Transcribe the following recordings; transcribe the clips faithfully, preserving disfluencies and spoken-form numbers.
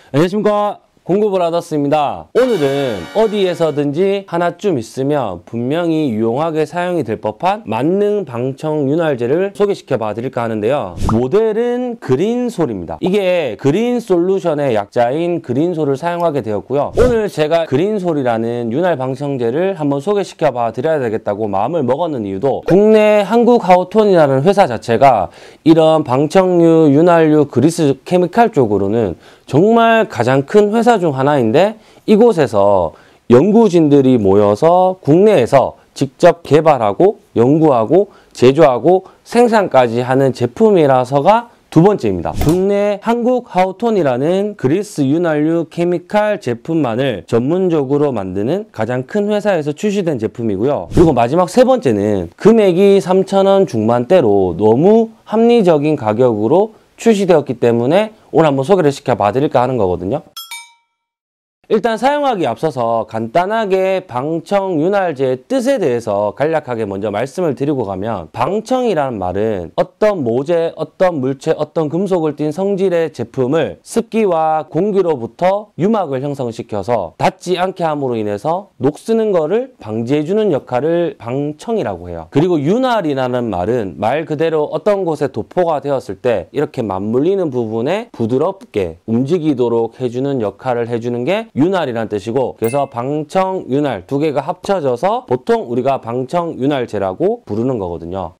안녕하십니까, 공구브라더스입니다. 오늘은 어디에서든지 하나쯤 있으면 분명히 유용하게 사용이 될 법한 만능 방청 윤활제를 소개시켜 봐 드릴까 하는데요. 모델은 그린솔입니다. 이게 그린솔루션의 약자인 그린솔을 사용하게 되었고요. 오늘 제가 그린솔이라는 윤활 방청제를 한번 소개시켜 봐 드려야 되겠다고 마음을 먹었는 이유도 국내 한국하우톤이라는 회사 자체가 이런 방청류, 윤활유, 그리스 케미칼 쪽으로는 정말 가장 큰 회사 중 하나인데, 이곳에서 연구진들이 모여서 국내에서 직접 개발하고 연구하고 제조하고 생산까지 하는 제품이라서가 두 번째입니다. 국내 한국하우톤이라는 그리스 윤활유 케미칼 제품만을 전문적으로 만드는 가장 큰 회사에서 출시된 제품이고요. 그리고 마지막 세 번째는 금액이 삼천 원 중반대로 너무 합리적인 가격으로 출시되었기 때문에 오늘 한번 소개를 시켜 봐 드릴까 하는 거거든요. 일단 사용하기에 앞서서 간단하게 방청 윤활제의 뜻에 대해서 간략하게 먼저 말씀을 드리고 가면, 방청이라는 말은 어떤 모재, 어떤 물체, 어떤 금속을 띤 성질의 제품을 습기와 공기로부터 유막을 형성시켜서 닿지 않게 함으로 인해서 녹쓰는 거를 방지해주는 역할을 방청이라고 해요. 그리고 윤활이라는 말은 말 그대로 어떤 곳에 도포가 되었을 때 이렇게 맞물리는 부분에 부드럽게 움직이도록 해주는 역할을 해주는 게 윤활이라는 뜻이고, 그래서 방청, 윤활 두 개가 합쳐져서 보통 우리가 방청 윤활제라고 부르는 거거든요.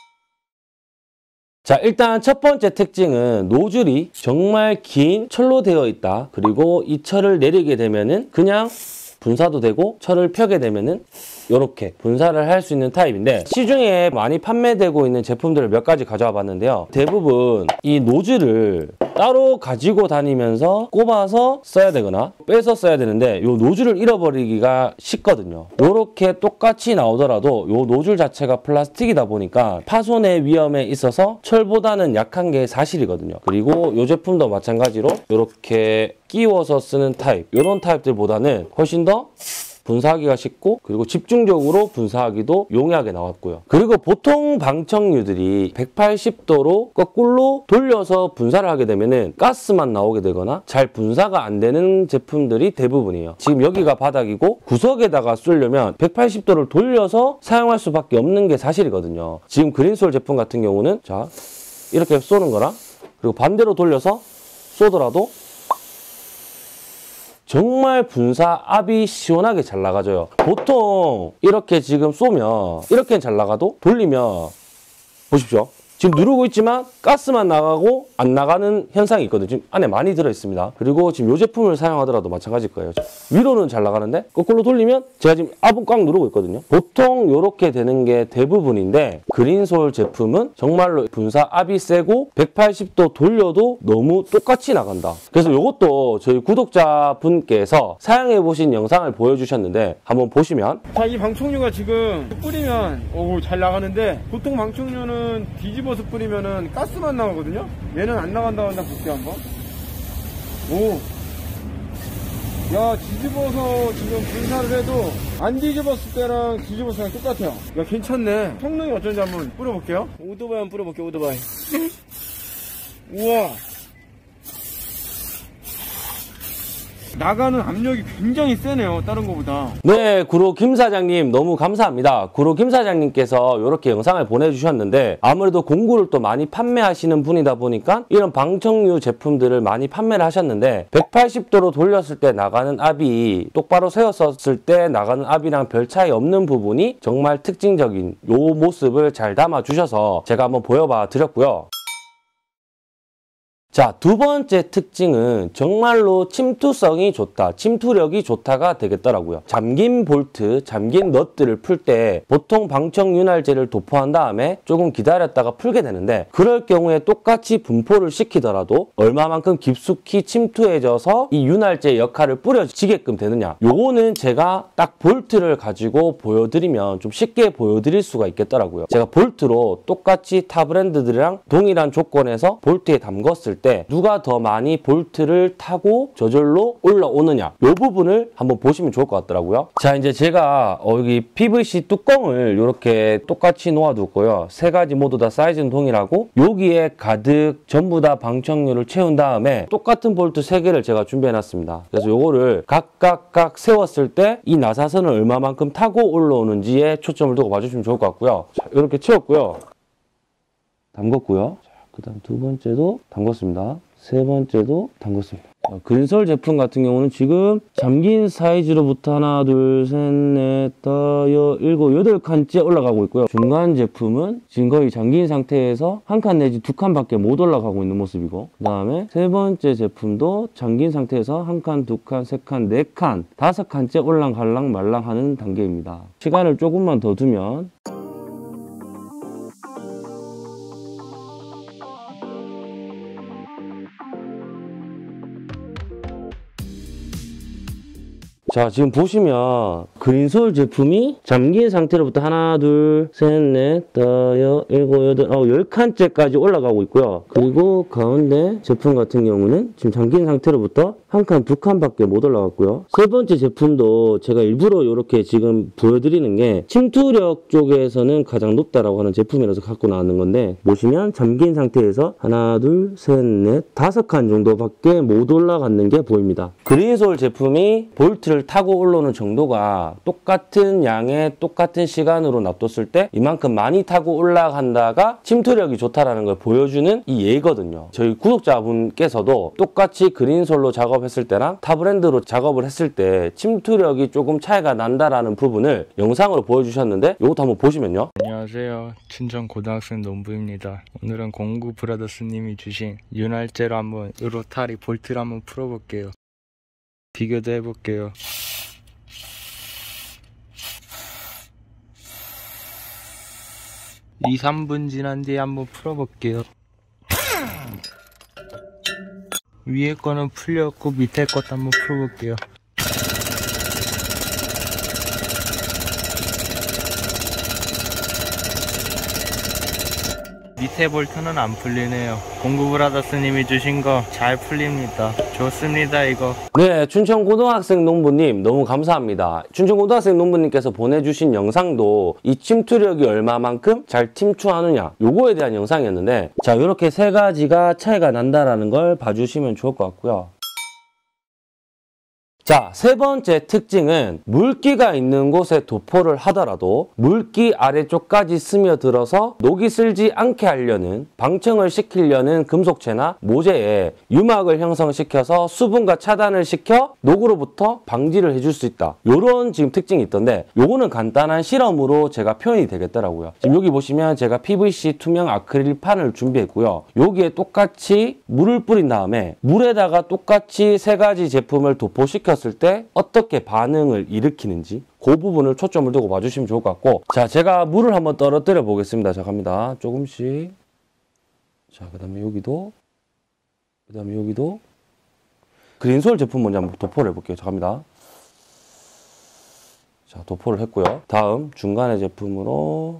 자, 일단 첫 번째 특징은 노즐이 정말 긴 철로 되어 있다. 그리고 이 철을 내리게 되면은 그냥 분사도 되고, 철을 펴게 되면은 이렇게 분사를 할 수 있는 타입인데, 시중에 많이 판매되고 있는 제품들을 몇 가지 가져와 봤는데요. 대부분 이 노즐을 따로 가지고 다니면서 꼽아서 써야 되거나 빼서 써야 되는데, 이 노즐을 잃어버리기가 쉽거든요. 이렇게 똑같이 나오더라도 이 노즐 자체가 플라스틱이다 보니까 파손의 위험에 있어서 철보다는 약한 게 사실이거든요. 그리고 이 제품도 마찬가지로 이렇게 끼워서 쓰는 타입, 이런 타입들보다는 훨씬 더 분사하기가 쉽고, 그리고 집중적으로 분사하기도 용이하게 나왔고요. 그리고 보통 방청류들이 백팔십 도로 거꾸로 돌려서 분사를 하게 되면은 가스만 나오게 되거나 잘 분사가 안 되는 제품들이 대부분이에요. 지금 여기가 바닥이고 구석에다가 쏘려면 백팔십 도를 돌려서 사용할 수밖에 없는 게 사실이거든요. 지금 그린솔 제품 같은 경우는 자, 이렇게 쏘는 거랑, 그리고 반대로 돌려서 쏘더라도 정말 분사 압이 시원하게 잘 나가져요. 보통 이렇게 지금 쏘면 이렇게는 잘 나가도 돌리면 보십시오. 지금 누르고 있지만 가스만 나가고 안 나가는 현상이 있거든요. 지금 안에 많이 들어있습니다. 그리고 지금 이 제품을 사용하더라도 마찬가지일 거예요. 위로는 잘 나가는데 거꾸로 돌리면 제가 지금 압은 꽉 누르고 있거든요. 보통 이렇게 되는 게 대부분인데, 그린솔 제품은 정말로 분사 압이 세고 백팔십 도 돌려도 너무 똑같이 나간다. 그래서 이것도 저희 구독자분께서 사용해보신 영상을 보여주셨는데 한번 보시면, 자, 이 방청류가 지금 뿌리면 오, 잘 나가는데, 보통 방청류는 뒤집어 뒤집어서 뿌리면은 가스만 나오거든요. 얘는 안 나간다고 한다. 볼게요 한번. 오, 야, 뒤집어서 지금 분사를 해도 안 뒤집었을 때랑 뒤집었을 때랑 똑같아요. 야, 괜찮네. 성능이 어쩐지 한번 뿌려볼게요. 오토바이 한번 뿌려볼게요. 오토바이. 우와, 나가는 압력이 굉장히 세네요, 다른 거보다. 네, 구로 김 사장님 너무 감사합니다. 구로 김 사장님께서 이렇게 영상을 보내주셨는데, 아무래도 공구를 또 많이 판매하시는 분이다 보니까 이런 방청류 제품들을 많이 판매를 하셨는데, 백팔십 도로 돌렸을 때 나가는 압이 똑바로 세웠을 때 나가는 압이랑 별 차이 없는 부분이 정말 특징적인 이 모습을 잘 담아주셔서 제가 한번 보여봐 드렸고요. 자, 두 번째 특징은 정말로 침투성이 좋다, 침투력이 좋다가 되겠더라고요. 잠긴 볼트, 잠긴 넛들을 풀 때 보통 방청 윤활제를 도포한 다음에 조금 기다렸다가 풀게 되는데, 그럴 경우에 똑같이 분포를 시키더라도 얼마만큼 깊숙이 침투해져서 이 윤활제 역할을 뿌려지게끔 되느냐, 요거는 제가 딱 볼트를 가지고 보여드리면 좀 쉽게 보여드릴 수가 있겠더라고요. 제가 볼트로 똑같이 타 브랜드들이랑 동일한 조건에서 볼트에 담궜을 때 때 누가 더 많이 볼트를 타고 저절로 올라오느냐 이 부분을 한번 보시면 좋을 것 같더라고요. 자, 이제 제가 어, 여기 피브이씨 뚜껑을 이렇게 똑같이 놓아뒀고요. 세 가지 모두 다 사이즈는 동일하고 여기에 가득 전부 다 방청료를 채운 다음에 똑같은 볼트 세 개를 제가 준비해놨습니다. 그래서 요거를 각각각 세웠을 때 이 나사선을 얼마만큼 타고 올라오는지에 초점을 두고 봐주시면 좋을 것 같고요. 자, 이렇게 채웠고요. 담궜고요. 그 다음 두 번째도 담궜습니다. 세 번째도 담궜습니다. 그린솔 제품 같은 경우는 지금 잠긴 사이즈로부터 하나, 둘, 셋, 넷, 다섯, 일곱, 여덟 칸째 올라가고 있고요. 중간 제품은 지금 거의 잠긴 상태에서 한 칸 내지 두 칸밖에 못 올라가고 있는 모습이고, 그 다음에 세 번째 제품도 잠긴 상태에서 한 칸, 두 칸, 세 칸, 네 칸, 다섯 칸째 올랑갈랑 말랑하는 단계입니다. 시간을 조금만 더 두면 자, 지금 보시면 그린솔 제품이 잠긴 상태로부터 하나, 둘, 셋, 넷, 다섯, 일곱, 여덟, 아홉, 열 칸째까지 올라가고 있고요. 그리고 가운데 제품 같은 경우는 지금 잠긴 상태로부터 한 칸, 두 칸밖에 못 올라갔고요. 세 번째 제품도 제가 일부러 이렇게 지금 보여드리는 게 침투력 쪽에서는 가장 높다라고 하는 제품이라서 갖고 나왔는 건데, 보시면 잠긴 상태에서 하나, 둘, 셋, 넷, 다섯 칸 정도밖에 못 올라갔는 게 보입니다. 그린솔 제품이 볼트를 타고 올라오는 정도가 똑같은 양의 똑같은 시간으로 놔뒀을 때 이만큼 많이 타고 올라간다가 침투력이 좋다라는 걸 보여주는 이 예거든요. 저희 구독자분께서도 똑같이 그린솔로 작업했을 때랑 타 브랜드로 작업을 했을 때 침투력이 조금 차이가 난다라는 부분을 영상으로 보여주셨는데 이것도 한번 보시면요. 안녕하세요. 춘천 고등학생 농부입니다. 오늘은 공구 브라더스님이 주신 윤활제로 한번 요로타리 볼트를 한번 풀어볼게요. 비교도 해볼게요. 이, 삼 분 지난 뒤에 한번 풀어볼게요. 위에 거는 풀렸고 밑에 것도 한번 풀어볼게요. 밑에 볼트는 안 풀리네요. 공구 브라더스님이 주신 거 잘 풀립니다. 좋습니다, 이거. 네, 춘천고등학생 농부님 너무 감사합니다. 춘천고등학생 농부님께서 보내주신 영상도 이 침투력이 얼마만큼 잘 침투하느냐 요거에 대한 영상이었는데, 자, 이렇게 세 가지가 차이가 난다라는 걸 봐주시면 좋을 것 같고요. 자, 세 번째 특징은 물기가 있는 곳에 도포를 하더라도 물기 아래쪽까지 스며들어서 녹이 슬지 않게 하려는, 방청을 시키려는 금속체나 모재에 유막을 형성시켜서 수분과 차단을 시켜 녹으로부터 방지를 해줄 수 있다. 요런 지금 특징이 있던데, 요거는 간단한 실험으로 제가 표현이 되겠더라고요. 지금 여기 보시면 제가 피브이씨 투명 아크릴판을 준비했고요. 여기에 똑같이 물을 뿌린 다음에 물에다가 똑같이 세 가지 제품을 도포시켜 했을 때 어떻게 반응을 일으키는지 그 부분을 초점을 두고 봐주시면 좋을 것 같고, 자, 제가 물을 한번 떨어뜨려 보겠습니다. 자, 갑니다. 조금씩. 자, 그 다음에 여기도, 그 다음에 여기도 그린솔 제품 먼저 한번 도포를 해볼게요. 자, 갑니다. 자, 도포를 했고요. 다음 중간의 제품으로,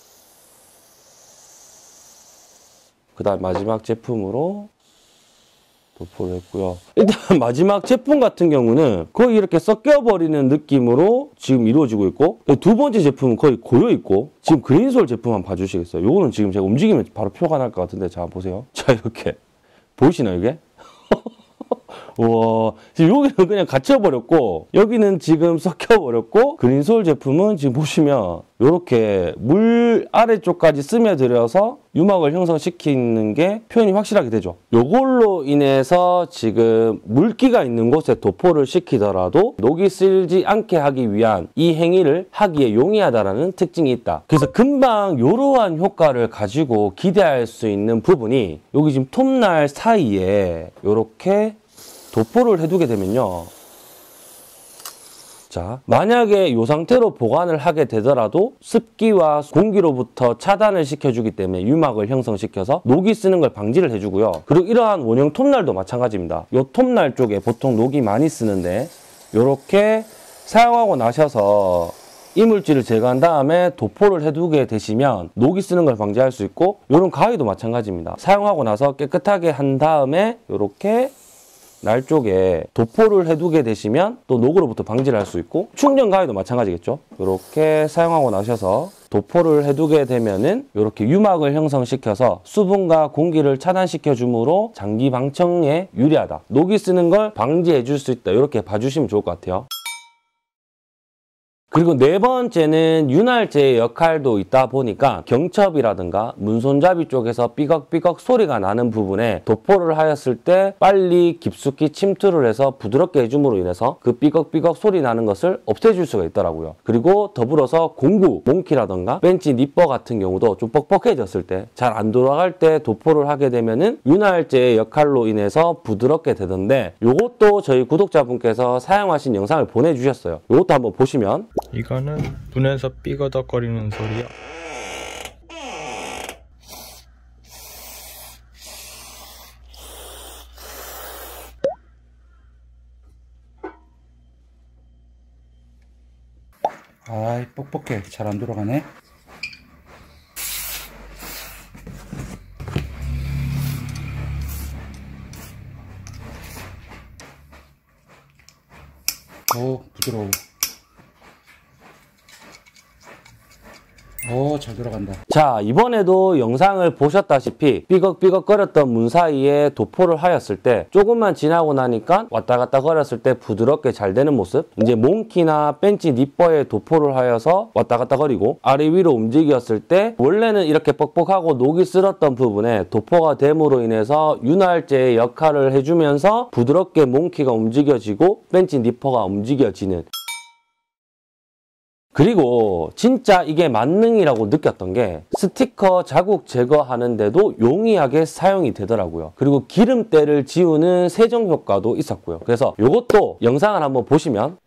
그 다음 마지막 제품으로 도포를 했고요. 일단 마지막 제품 같은 경우는 거의 이렇게 섞여버리는 느낌으로 지금 이루어지고 있고, 두 번째 제품은 거의 고여있고, 지금 그린솔 제품 한번 봐주시겠어요? 요거는 지금 제가 움직이면 바로 표가 날 것 같은데, 자, 보세요. 자, 이렇게. 보이시나요, 이게? 우와, 지금 여기는 그냥 갇혀버렸고, 여기는 지금 섞여버렸고, 그린솔 제품은 지금 보시면 이렇게 물 아래쪽까지 스며들어서 유막을 형성시키는 게 표현이 확실하게 되죠. 요걸로 인해서 지금 물기가 있는 곳에 도포를 시키더라도 녹이 슬지 않게 하기 위한 이 행위를 하기에 용이하다는 특징이 있다. 그래서 금방 이러한 효과를 가지고 기대할 수 있는 부분이 여기 지금 톱날 사이에 이렇게 도포를 해두게 되면요. 자, 만약에 이 상태로 보관을 하게 되더라도 습기와 공기로부터 차단을 시켜주기 때문에 유막을 형성시켜서 녹이 쓰는 걸 방지를 해주고요. 그리고 이러한 원형 톱날도 마찬가지입니다. 이 톱날 쪽에 보통 녹이 많이 쓰는데 이렇게 사용하고 나셔서 이물질을 제거한 다음에 도포를 해두게 되시면 녹이 쓰는 걸 방지할 수 있고, 이런 가위도 마찬가지입니다. 사용하고 나서 깨끗하게 한 다음에 이렇게 날 쪽에 도포를 해두게 되시면 또 녹으로부터 방지를 할 수 있고, 충전 가위도 마찬가지겠죠. 이렇게 사용하고 나셔서 도포를 해두게 되면은 이렇게 유막을 형성시켜서 수분과 공기를 차단시켜 주므로 장기 방청에 유리하다, 녹이 쓰는 걸 방지해 줄 수 있다, 이렇게 봐주시면 좋을 것 같아요. 그리고 네 번째는 윤활제의 역할도 있다 보니까 경첩이라든가 문손잡이 쪽에서 삐걱삐걱 소리가 나는 부분에 도포를 하였을 때 빨리 깊숙이 침투를 해서 부드럽게 해줌으로 인해서 그 삐걱삐걱 소리 나는 것을 없애줄 수가 있더라고요. 그리고 더불어서 공구, 몽키라든가 벤치 니퍼 같은 경우도 좀 뻑뻑해졌을 때, 잘 안 돌아갈 때 도포를 하게 되면은 윤활제의 역할로 인해서 부드럽게 되던데, 요것도 저희 구독자분께서 사용하신 영상을 보내주셨어요. 요것도 한번 보시면, 이거는 분에서 삐거덕거리는 소리요. 아이, 뻑뻑해. 잘 안 돌아가네. 오, 부드러워. 오, 잘 돌아간다. 자, 이번에도 영상을 보셨다시피 삐걱삐걱거렸던 문 사이에 도포를 하였을 때 조금만 지나고 나니까 왔다 갔다 거렸을 때 부드럽게 잘 되는 모습. 이제 몽키나 벤치 니퍼에 도포를 하여서 왔다 갔다 거리고 아래 위로 움직였을 때 원래는 이렇게 뻑뻑하고 녹이 쓸었던 부분에 도포가 됨으로 인해서 윤활제의 역할을 해주면서 부드럽게 몽키가 움직여지고 벤치 니퍼가 움직여지는. 그리고 진짜 이게 만능이라고 느꼈던 게 스티커 자국 제거하는데도 용이하게 사용이 되더라고요. 그리고 기름때를 지우는 세정 효과도 있었고요. 그래서 이것도 영상을 한번 보시면,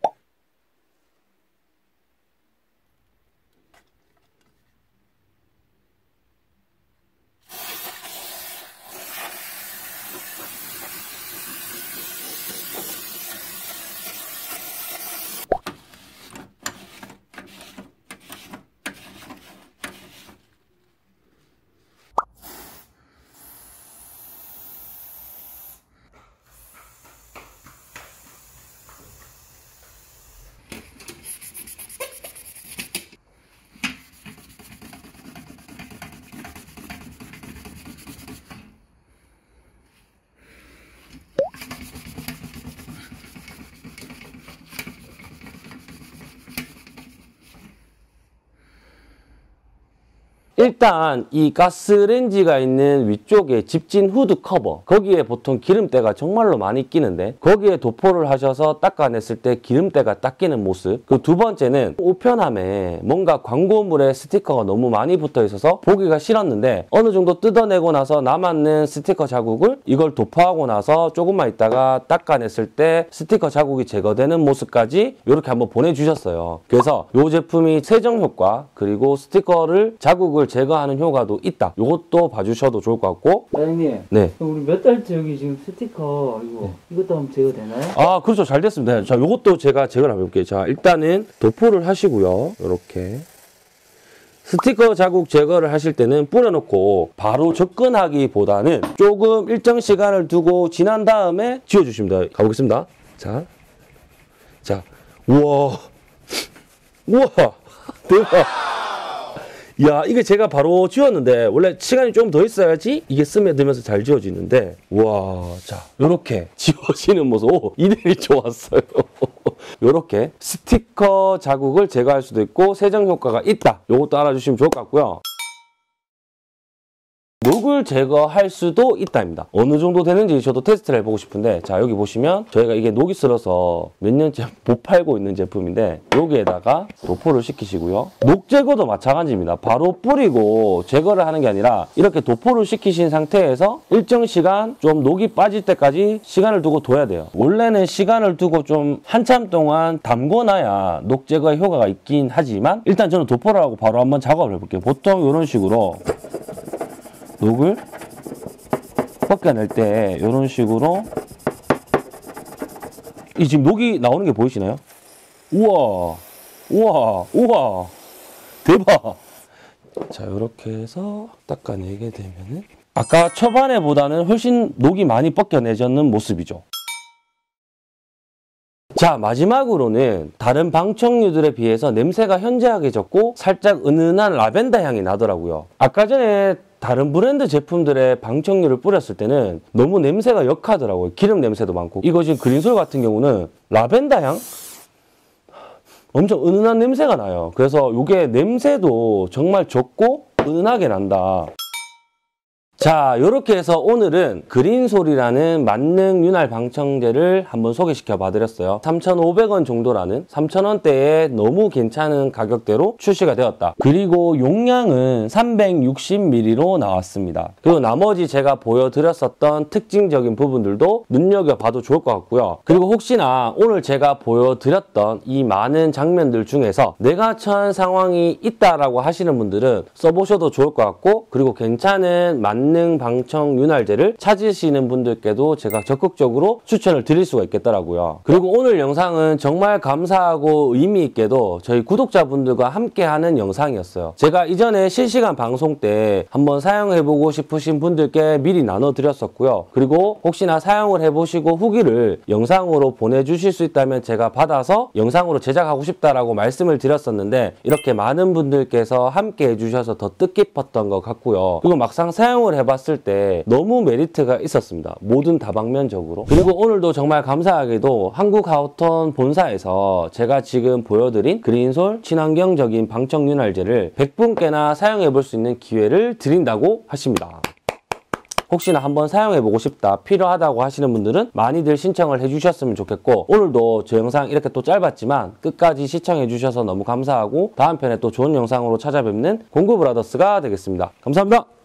일단 이 가스레인지가 있는 위쪽에 집진 후드 커버, 거기에 보통 기름때가 정말로 많이 끼는데 거기에 도포를 하셔서 닦아냈을 때 기름때가 딱 끼는 모습. 그 두 번째는 우편함에 뭔가 광고물에 스티커가 너무 많이 붙어 있어서 보기가 싫었는데 어느 정도 뜯어내고 나서 남았는 스티커 자국을 이걸 도포하고 나서 조금만 있다가 닦아냈을 때 스티커 자국이 제거되는 모습까지 이렇게 한번 보내주셨어요. 그래서 이 제품이 세정 효과 그리고 스티커를 자국을 제거하는 효과도 있다. 이것도 봐주셔도 좋을 것 같고. 사장님, 네. 우리 몇 달째 여기 지금 스티커 이거 네. 이것도 한번 제거되나요? 아, 그렇죠. 잘 됐습니다. 자, 이것도 제가 제거를 한번 해볼게요. 자, 일단은 도포를 하시고요. 이렇게 스티커 자국 제거를 하실 때는 뿌려놓고 바로 접근하기보다는 조금 일정 시간을 두고 지난 다음에 지워주십니다. 가보겠습니다. 자, 자, 우와, 우와, 대박. 야, 이게 제가 바로 지웠는데 원래 시간이 좀 더 있어야지 이게 스며들면서 잘 지워지는데, 와, 자, 요렇게 지워지는 모습. 오, 이대로 좋았어요. 요렇게 스티커 자국을 제거할 수도 있고 세정 효과가 있다. 요것도 알아주시면 좋을 것 같고요. 녹을 제거할 수도 있다입니다. 어느 정도 되는지 저도 테스트를 해보고 싶은데, 자, 여기 보시면 저희가 이게 녹이 슬어서 몇 년째 못 팔고 있는 제품인데 여기에다가 도포를 시키시고요. 녹 제거도 마찬가지입니다. 바로 뿌리고 제거를 하는 게 아니라 이렇게 도포를 시키신 상태에서 일정 시간 좀 녹이 빠질 때까지 시간을 두고 둬야 돼요. 원래는 시간을 두고 좀 한참 동안 담궈놔야 녹 제거의 효과가 있긴 하지만 일단 저는 도포를 하고 바로 한번 작업을 해볼게요. 보통 이런 식으로 녹을 벗겨낼 때 이런 식으로 이 지금 녹이 나오는 게 보이시나요? 우와, 우와, 우와, 대박. 자, 이렇게 해서 닦아내게 되면은 아까 초반에보다는 훨씬 녹이 많이 벗겨내졌는 모습이죠. 자, 마지막으로는 다른 방청류들에 비해서 냄새가 현저하게 적고 살짝 은은한 라벤더 향이 나더라고요. 아까 전에 다른 브랜드 제품들의 방청류를 뿌렸을 때는 너무 냄새가 역하더라고요. 기름 냄새도 많고. 이거 지금 그린솔 같은 경우는 라벤더 향? 엄청 은은한 냄새가 나요. 그래서 이게 냄새도 정말 적고 은은하게 난다. 자, 이렇게 해서 오늘은 그린솔이라는 만능 윤활 방청제를 한번 소개시켜 봐드렸어요. 삼천오백 원 정도라는 삼천 원대에 너무 괜찮은 가격대로 출시가 되었다. 그리고 용량은 삼백육십 밀리리터로 나왔습니다. 그리고 나머지 제가 보여드렸었던 특징적인 부분들도 눈여겨봐도 좋을 것 같고요. 그리고 혹시나 오늘 제가 보여드렸던 이 많은 장면들 중에서 내가 처한 상황이 있다라고 하시는 분들은 써보셔도 좋을 것 같고, 그리고 괜찮은 만능 만능 방청 윤활제를 찾으시는 분들께도 제가 적극적으로 추천을 드릴 수가 있겠더라고요. 그리고 오늘 영상은 정말 감사하고 의미 있게도 저희 구독자분들과 함께하는 영상이었어요. 제가 이전에 실시간 방송 때 한번 사용해보고 싶으신 분들께 미리 나눠드렸었고요. 그리고 혹시나 사용을 해보시고 후기를 영상으로 보내주실 수 있다면 제가 받아서 영상으로 제작하고 싶다라고 말씀을 드렸었는데, 이렇게 많은 분들께서 함께 해주셔서 더 뜻깊었던 것 같고요. 그리고 막상 사용을 해봤을 때 너무 메리트가 있었습니다. 모든 다방면적으로. 그리고 오늘도 정말 감사하게도 한국하우톤 본사에서 제가 지금 보여드린 그린솔 친환경적인 방청 윤활제를 백 분께나 사용해볼 수 있는 기회를 드린다고 하십니다. 혹시나 한번 사용해보고 싶다, 필요하다고 하시는 분들은 많이들 신청을 해주셨으면 좋겠고, 오늘도 저 영상 이렇게 또 짧았지만 끝까지 시청해주셔서 너무 감사하고, 다음 편에 또 좋은 영상으로 찾아뵙는 공구브라더스가 되겠습니다. 감사합니다.